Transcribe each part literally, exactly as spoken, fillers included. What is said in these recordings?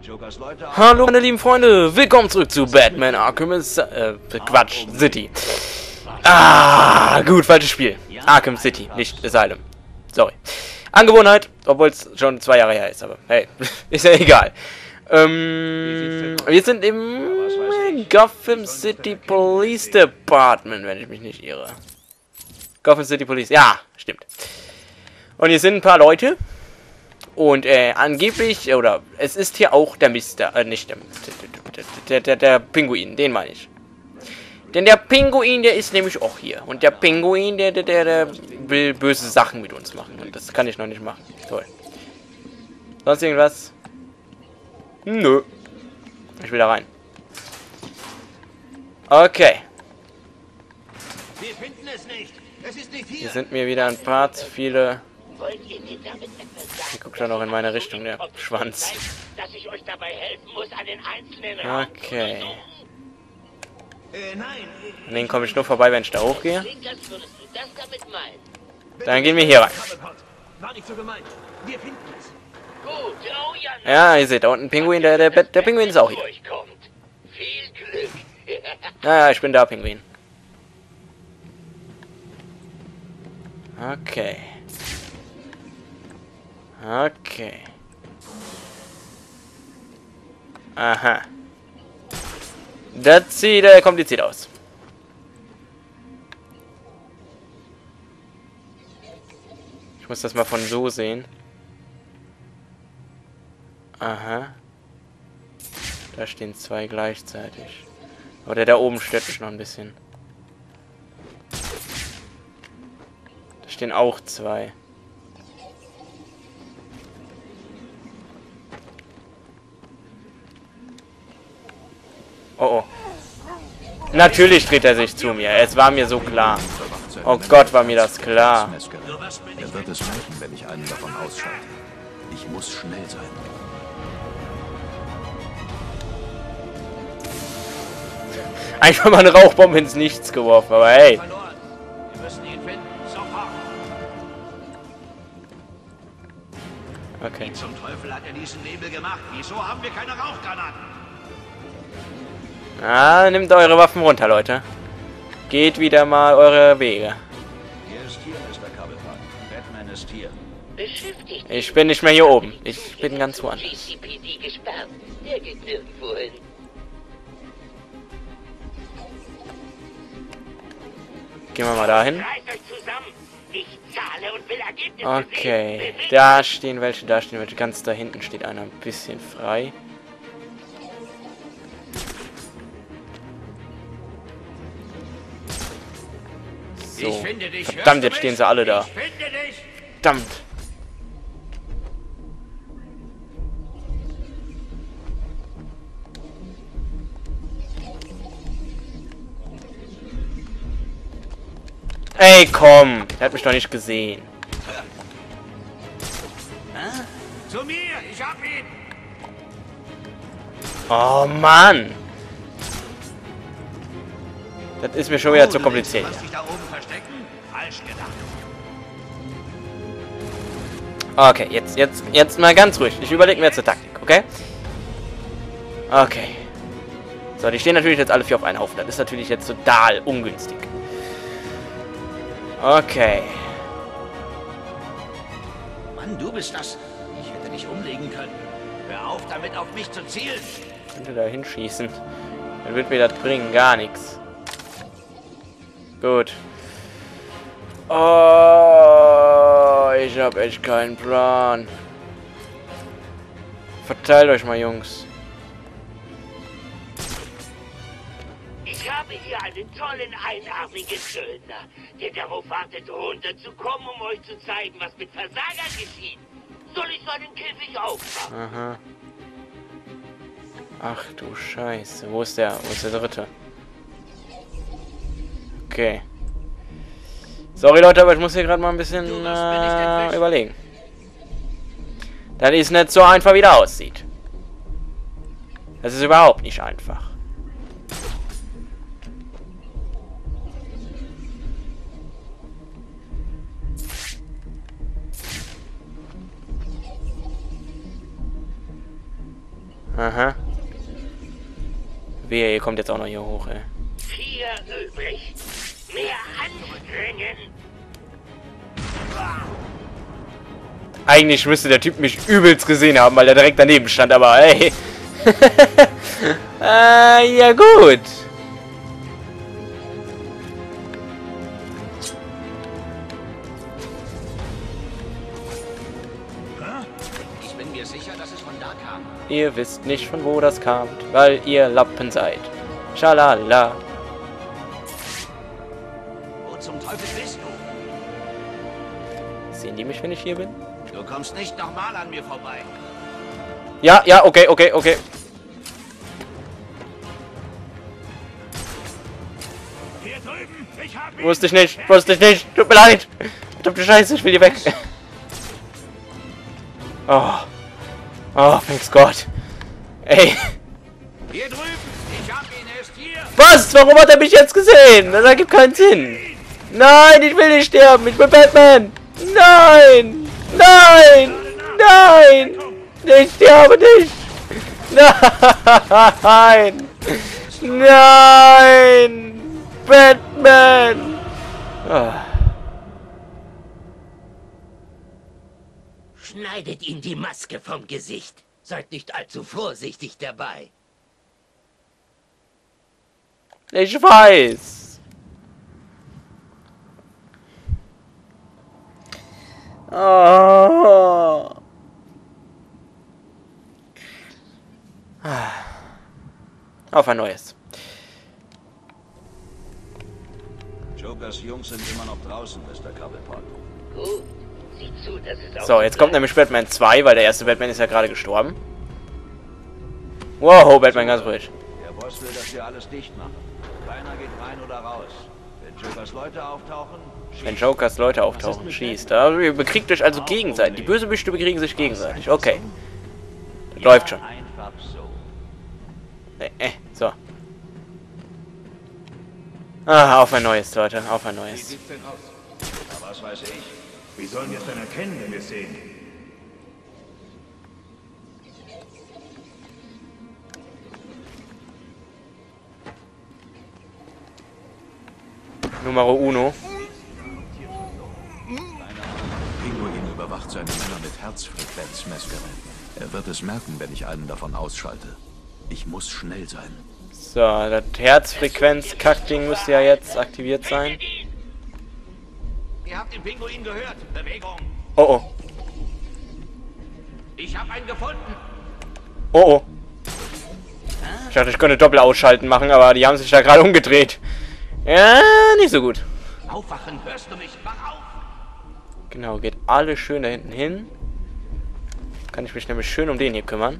Jokers Leute. Hallo meine lieben Freunde, willkommen zurück zu Batman Arkham As äh, Quatsch, City. Ah, gut, falsches Spiel. Arkham City, nicht Asylum. Sorry. Angewohnheit, obwohl es schon zwei Jahre her ist, aber hey, ist ja egal. Ähm, wir sind im Gotham City Police Department, wenn ich mich nicht irre. Gotham City Police, ja, stimmt. Und hier sind ein paar Leute. Und äh, angeblich, oder es ist hier auch der Mister, äh, nicht der, der, der, der Pinguin, den meine ich. Denn der Pinguin, der ist nämlich auch hier. Und der Pinguin, der, der, der, der will böse Sachen mit uns machen. Und das kann ich noch nicht machen. Toll. Sonst irgendwas? Nö. Ich will da rein. Okay. Wir finden es nicht. Es ist nicht Hier hier. sind mir wieder ein paar zu viele. Ich guckt da noch in meine Richtung, der Schwanz. Okay. Äh, nein. An den komme ich nur vorbei, wenn ich da hochgehe. Dann gehen wir hier rein. War nicht so gemeint. Wir finden es. Ja, ihr seht, da unten ein Pinguin, der, der, der Pinguin ist auch hier. Ja, ja, ich bin da, Pinguin. Okay. Okay. Aha. Das sieht äh, kompliziert aus. Ich muss das mal von so sehen. Aha. Da stehen zwei gleichzeitig. Aber der da oben stört mich noch ein bisschen. Da stehen auch zwei. Oh oh. Natürlich dreht er sich zu mir. Es war mir so klar. Oh Gott, war mir das klar. Er wird es merken, wenn ich einen davon ausschalte. Ich muss schnell sein. Einfach mal eine Rauchbombe ins Nichts geworfen, aber hey. Verloren. Wir müssen ihn finden. Sofort. Okay. Wie zum Teufel hat er diesen Nebel gemacht? Wieso haben wir keine Rauchgranaten? Ah, nehmt eure Waffen runter, Leute. Geht wieder mal eure Wege. Er ist hier, Mister Cobblepot. Batman ist hier. Ich bin nicht mehr hier oben. Ich bin ganz woanders. G C P D gesperrt. Der geht nirgendwo hin. Gehen wir mal dahin. Reißt euch zusammen. Ich zahle und will Ergebnisse Okay. sehen. Bewegt Da stehen welche, da stehen welche. Ganz da hinten steht einer ein bisschen frei. So. Ich finde dich. Verdammt, Hörst du jetzt stehen mich? sie alle da. Ich finde dich. Verdammt. Ey, komm. Er hat mich doch nicht gesehen. Zu mir. Ich hab ihn. Oh, Mann. Das ist mir schon wieder Oh, zu du kompliziert. willst, was dich da oben verstecken? Falsch gedacht. Okay, jetzt, jetzt, jetzt mal ganz ruhig. Ich überlege mir jetzt eine Taktik, okay? Okay. So, die stehen natürlich jetzt alle vier auf einen Haufen. Das ist natürlich jetzt total ungünstig. Okay. Mann, du bist das. Ich hätte dich umlegen können. Hör auf, damit auf mich zu zielen. Ich könnte da hinschießen. Dann wird mir das bringen. Gar nichts. Gut. Oh, ich habe echt keinen Plan. Verteilt euch mal, Jungs. Ich habe hier einen tollen, einarmigen Söldner, der darauf wartet, runterzukommen, um euch zu zeigen, was mit Versagern geschieht. Soll ich seinen Käfig aufmachen? Aha. Ach du Scheiße. Wo ist der? Wo ist der dritte? Okay. Sorry Leute, aber ich muss hier gerade mal ein bisschen äh, überlegen. Das ist nicht so einfach, wie das aussieht. Das ist überhaupt nicht einfach. Aha. Wehe, ihr kommt jetzt auch noch hier hoch, ey. Vier übrig. Mehr anstrengen. Eigentlich müsste der Typ mich übelst gesehen haben, weil er direkt daneben stand, aber ey. äh, ja gut. Ich bin mir sicher, dass es von da kam. Ihr wisst nicht, von wo das kam, weil ihr Lappen seid. Schalala. Wo zum Teufel bist du? Sehen die mich, wenn ich hier bin? Du kommst nicht nochmal an mir vorbei. Ja, ja, okay, okay, okay. Hier drüben, ich hab ihn. Wusste ich nicht, wusste ich nicht. Tut mir leid. Verdammte Scheiße, ich will hier weg. Oh. Oh, thanks Gott. Ey. Hier drüben, ich hab ihn erst hier. Was? Warum hat er mich jetzt gesehen? Das ergibt keinen Sinn. Nein, ich will nicht sterben. Ich bin Batman. Nein. Nein. Nein. Ich sterbe nicht. Nein. Nein. Batman. Oh. Schneidet ihm die Maske vom Gesicht. Seid nicht allzu vorsichtig dabei. Ich weiß. Oh. Auf ein neues. Jokers Jungs sind immer noch draußen, Mister Cobblepot. Gut. Sieh zu, dass es auch So, jetzt kommt nämlich Batman zwei, weil der erste Batman ist ja gerade gestorben. Wow, Batman, ganz ruhig. Der Boss will, dass wir alles dicht machen. Keiner geht rein oder raus. Wenn Jokers Leute auftauchen, Wenn Jokers Leute auftauchen, schießt. Da ihr bekriegt euch also gegenseitig. Die Bösewichte bekriegen sich gegenseitig. Okay. Das läuft schon. einfach so. Äh, äh, so. Ah, auf ein neues, Leute. Auf ein neues. Na, was weiß ich. Wie sollen wir es denn erkennen, wenn wir es sehen? Numero uno. Pinguin überwacht seine Männer mit Herzfrequenzmessgeräten. Er wird es merken, wenn ich einen davon ausschalte. Ich muss schnell sein. So, das Herzfrequenz-Kackding müsste ja jetzt aktiviert sein. Ihr habt den Pinguin gehört. Bewegung. Oh oh. Ich hab einen gefunden. Oh oh. Ich dachte, ich könnte Doppelausschalten machen, aber die haben sich da gerade umgedreht. Ja, nicht so gut. Aufwachen, hörst du mich? Wach auf. Genau, geht alles schön da hinten hin. Kann ich mich nämlich schön um den hier kümmern.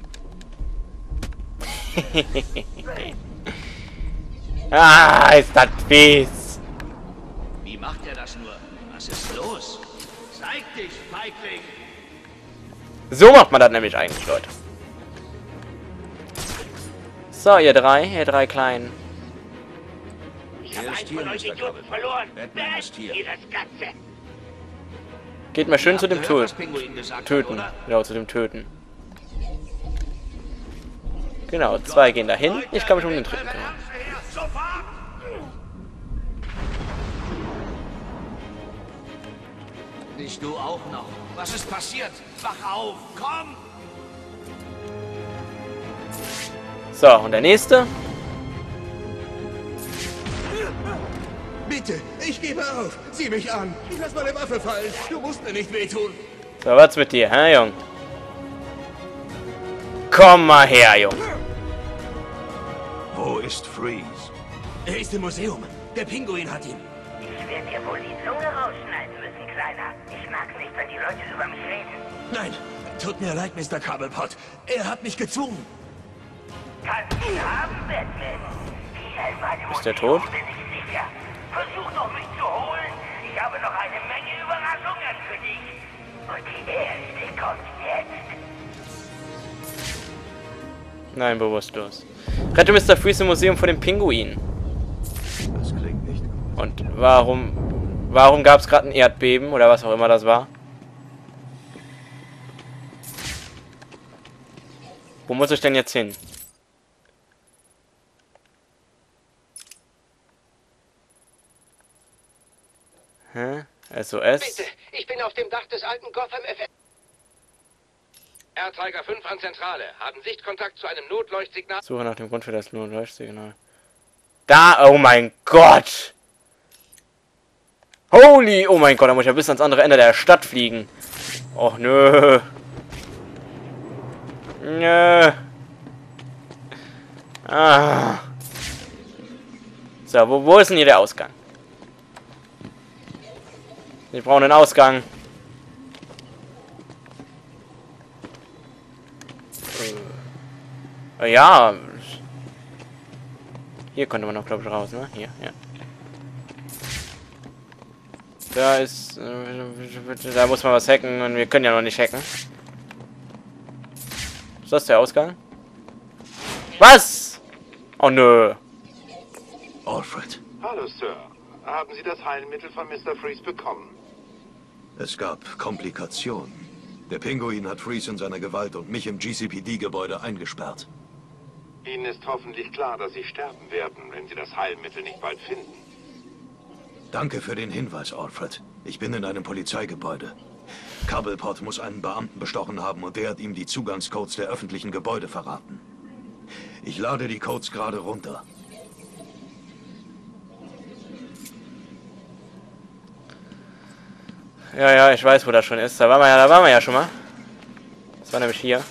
Ah, ist das fies. Wie macht er das nur? Was ist los? Zeig dich, Feigling. So macht man das nämlich eigentlich, Leute. So, ihr drei, ihr drei Kleinen. Ich habe Er ist einen hier, von euch Mister Idioten Cobblepot. verloren. Batman ist hier. Ihr das Ganze. Geht mal schön Ihr zu habt dem gehört, was Töten. Pinguin gesagt hat, Töten. oder? Genau, zu dem Töten. Genau, zwei gehen dahin. Ich kann mich um den dritten kümmern. Nicht du auch noch. Was ist passiert? Wach auf, komm! So, und der nächste. Bitte, ich gebe auf. Sieh mich an. Ich lass meine Waffe fallen. Du musst mir nicht wehtun. So, was mit dir, hä, Jung? Komm mal her, Jung. Wo ist Freeze? Er ist im Museum. Der Pinguin hat ihn. Ich werde dir wohl die Zunge rausschneiden müssen, Kleiner. Ich mag nicht, wenn die Leute über mich reden. Nein, tut mir leid, Mister Cobblepot. Er hat mich gezwungen. Kannst ihn haben, Batman. Hier in meinem Ist der Museum tot? bin ich sicher. Versuch doch, mich zu holen. Ich habe noch eine Menge Überraschungen für dich. Und die erste kommt jetzt. Nein, bewusstlos. Rette Mister Freeze im Museum vor dem Pinguin. Das klingt nicht gut. Und warum... Warum gab es gerade ein Erdbeben oder was auch immer das war? Wo muss ich denn jetzt hin? Hä? S O S? Bitte, ich bin auf dem Dach des alten Gotham F M. R-Tiger fünf an Zentrale. Haben Sichtkontakt zu einem Notleuchtsignal. Suche nach dem Grund für das Notleuchtsignal. Da, oh mein Gott! Holy, oh mein Gott, da muss ich ja bis ans andere Ende der Stadt fliegen. Och, nö. Nö. Ah. So, wo, wo ist denn hier der Ausgang? Wir brauchen einen Ausgang. Äh, ja. Hier konnte man noch, glaube ich, raus, ne? Hier, ja. Da ist... Äh, da muss man was hacken und wir können ja noch nicht hacken. Ist das der Ausgang? Was? Oh, nö. Alfred. Hallo, Sir. Haben Sie das Heilmittel von Mister Freeze bekommen? Es gab Komplikationen. Der Pinguin hat Freeze in seiner Gewalt und mich im G C P D-Gebäude eingesperrt. Ihnen ist hoffentlich klar, dass Sie sterben werden, wenn Sie das Heilmittel nicht bald finden. Danke für den Hinweis, Alfred. Ich bin in einem Polizeigebäude. Cobblepot muss einen Beamten bestochen haben und der hat ihm die Zugangscodes der öffentlichen Gebäude verraten. Ich lade die Codes gerade runter. Ja, ja, ich weiß, wo das schon ist. Da waren wir ja, da waren wir ja schon mal. Das war nämlich hier.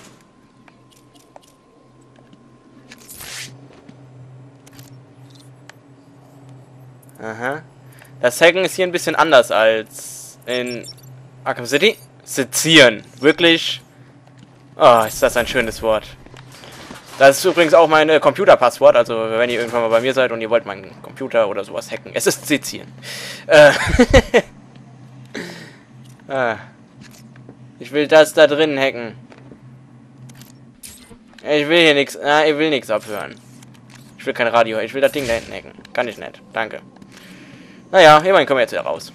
Aha. Das Hacken ist hier ein bisschen anders als in Arkham City. Sezieren. Wirklich. Oh, ist das ein schönes Wort. Das ist übrigens auch mein äh, Computerpasswort. Also, wenn ihr irgendwann mal bei mir seid und ihr wollt meinen Computer oder sowas hacken. Es ist Sezieren. Äh. Ah. Ich will das da drin hacken. Ich will hier nichts. Ah, ich will nichts abhören. Ich will kein Radio. Ich will das Ding da hinten hacken. Kann ich nicht. Danke. Naja, immerhin kommen wir jetzt wieder raus.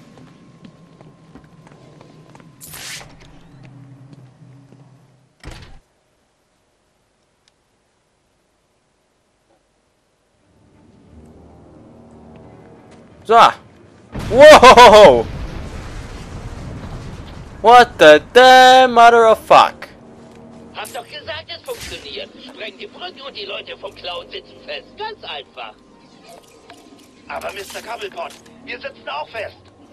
So. Wow. What the damn mother of fuck? Hab doch gesagt, es funktioniert. Spreng die Brücke und die Leute vom Clown sitzen fest. Ganz einfach. Aber Mister Cobblepot, wir sitzen auch fest.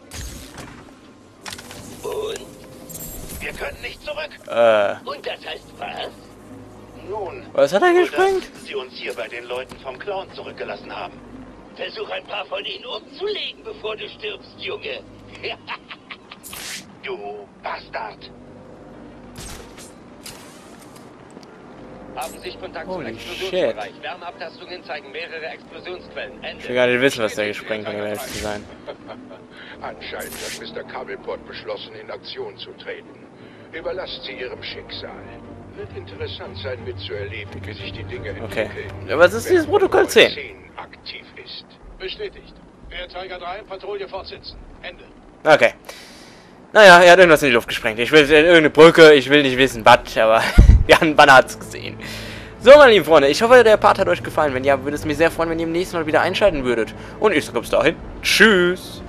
Und? Wir können nicht zurück. Äh. Und das heißt was? Nun, Was hat er nur, gesprengt? dass Sie uns hier bei den Leuten vom Clown zurückgelassen haben. Versuch ein paar von ihnen umzulegen, bevor du stirbst, Junge. Du Bastard. Haben sich Kontakt Holy zum shit. Explosionsbereich. Wärmeabtastungen zeigen mehrere Explosionsquellen. Ende. Ich will gar nicht wissen, was der gesprengt hat, um ehrlich zu sein. Anscheinend hat Mister Cobblepot beschlossen, in Aktion zu treten. Überlasst sie ihrem Schicksal. Wird interessant sein, mitzuerleben, wie sich die Dinge entwickeln. Okay. Was ist dieses Protokoll zehn? aktiv ist. Bestätigt. R Tiger drei, Patrouille fortsetzen. Ende. Okay. Naja, er hat irgendwas in die Luft gesprengt. Ich will irgendeine Brücke, ich will nicht wissen, was, aber ja, ein Banner hat's gesehen. So, meine lieben Freunde, ich hoffe, der Part hat euch gefallen. Wenn ja, würde es mich sehr freuen, wenn ihr im nächsten Mal wieder einschalten würdet. Und ich sage bis dahin, tschüss.